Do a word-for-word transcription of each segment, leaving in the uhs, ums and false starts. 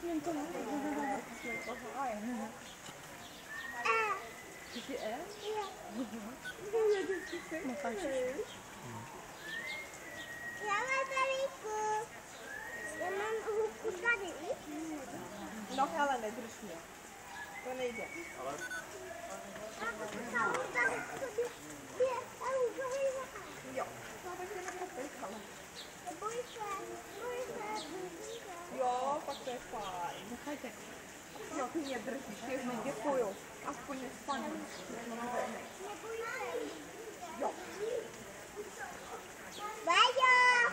Ty E? Já mám tadyku. Já mám hubku tady. No hele, nedrž mě. To nejde. Jo. No, tak tě nepopěchala. Neboj se, neboj se. Jo, pak to je fajn. Nechajte. Jo, ty mě držíš, ježmi, děkuju. Aspoň nespaní. Neboj se. Jo. Bajo!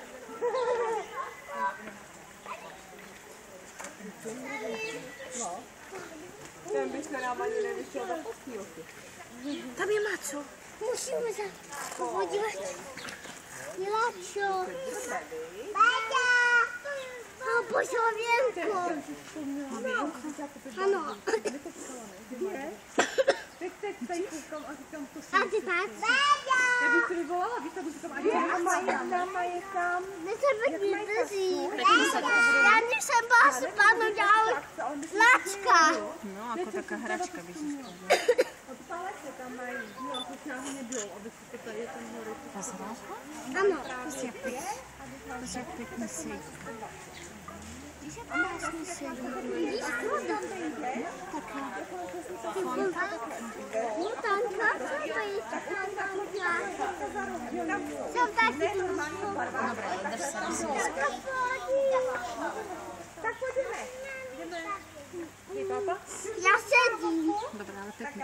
No. Ten by se nám ani nevyšel do postýlky. Tam je mačo. Musíme se podívat. Miláčo. Bajo! A pošověnko. Ano. Teď teď tady koukám a říkám, to si... A ty tak? Bajo! Já bych si vyvolala, víš, tak říkám, ani máma je tam. Nesebední drží. Já když jsem byla si panu dělal lačka. No, jako taká hračka by si Odpále se tam mají, no, sociálně nebylo, aby si to tady ten horu. Ano. To je pěkný. To je pěkný si. Krásný si. Vidíš, voda. Taká. Fontanka. Fontanka, co to je fontanka? Jsem taky tu fontanka. Tak pojďme. Jdeme. Vy, papa? Já sedím. Dobrá, ale pěkný.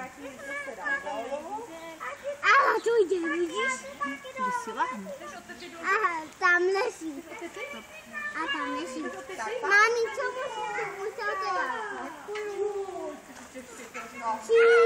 Aha, tu jde, vidíš? Když si lahnu. Aha, tam leží. A tam leží. Mami, co musíte musíte dělat?